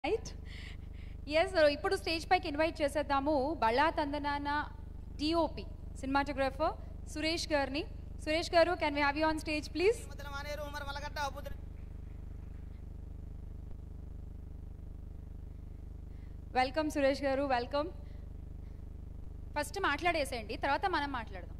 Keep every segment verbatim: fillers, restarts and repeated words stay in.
Right yes ఇప్పుడు stage పైకి invite చేసేద్దాము బళ్ళా తందనాన డిఓపి సినిమాటోగ్రాఫర్ సురేష్ గారిని. Suresh garu, can we have you on stage please? Welcome Suresh garu, welcome. First మాట్లాడేసేయండి, తర్వాత మనం మాట్లాడదాం.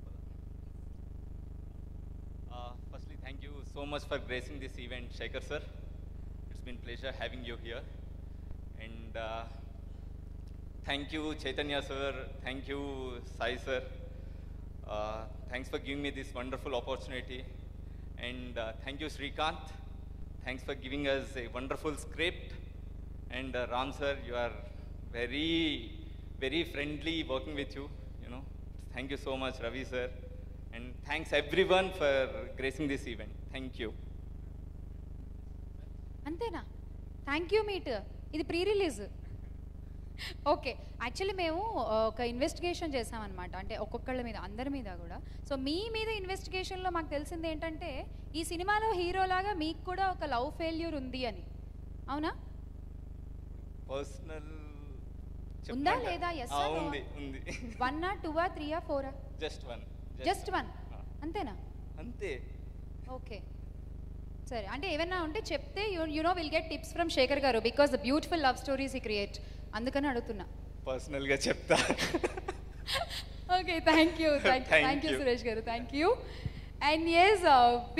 Firstly, thank you so much for gracing this event, Shekhar sir. It's been pleasure having you here. And uh, thank you, Chaitanya sir. Thank you, Sai sir. Uh, thanks for giving me this wonderful opportunity. And uh, thank you, Srikanth. Thanks for giving us a wonderful script. And uh, Ram sir, you are very, very friendly working with you. You know, thank you so much, Ravi sir. And thanks everyone for gracing this event. Thank you. అంతేనా? Thank you meet. ఇది pre release. Okay, actually మేము ఒక investigation చేసామన్నమాట, అంటే ఒక్కొక్కళ్ళ మీద, అందరి మీద కూడా. సో మీ మీద ఇన్వెస్టిగేషన్లో మాకు తెలిసింది ఏంటంటే ఈ సినిమాలో హీరోలాగా మీకు కూడా ఒక లవ్ ఫెయిల్యూర్ ఉంది అని. అవునా? పర్సనల్ ఉందా లేదా? ఎస్ ఉంది ఉంది. వన్ ఆ టూ ఆ త్రీ ఆ ఫోర్ ఆ? Just one. Just one. అంతేనా? అంతే. ఓకే సరే, అంటే ఏమన్నా ఉంటే చెప్తే you you know will get tips from Shekhar garu because the beautiful love stories ఈ క్రియేట్, అందుకని అడుగుతున్నా. పర్సనల్గా చెప్తా. Okay, thank you thank you Suresh garu, thank you. And yes